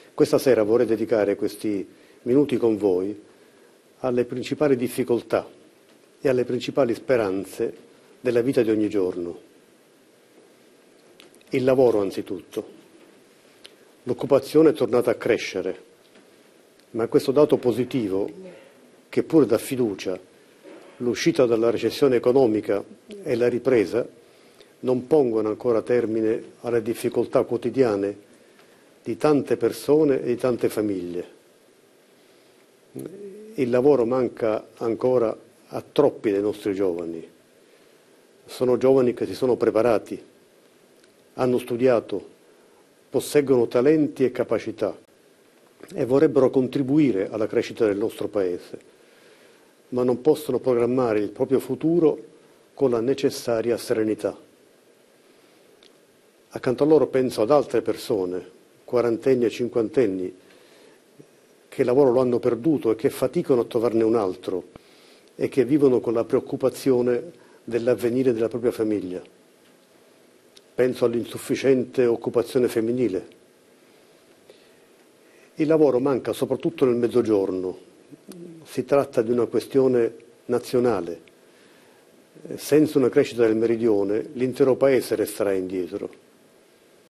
Questa sera vorrei dedicare questi minuti con voi alle principali difficoltà e alle principali speranze della vita di ogni giorno. Il lavoro anzitutto. L'occupazione è tornata a crescere, ma questo dato positivo, che pure dà fiducia, l'uscita dalla recessione economica e la ripresa, non pongono ancora termine alle difficoltà quotidiane di tante persone e di tante famiglie. Il lavoro manca ancora a troppi dei nostri giovani. Sono giovani che si sono preparati, hanno studiato, posseggono talenti e capacità e vorrebbero contribuire alla crescita del nostro Paese, ma non possono programmare il proprio futuro con la necessaria serenità. Accanto a loro penso ad altre persone, quarantenni e cinquantenni, che il lavoro lo hanno perduto e che faticano a trovarne un altro e che vivono con la preoccupazione dell'avvenire della propria famiglia. Penso all'insufficiente occupazione femminile. Il lavoro manca soprattutto nel Mezzogiorno. Si tratta di una questione nazionale. Senza una crescita del Meridione, l'intero Paese resterà indietro.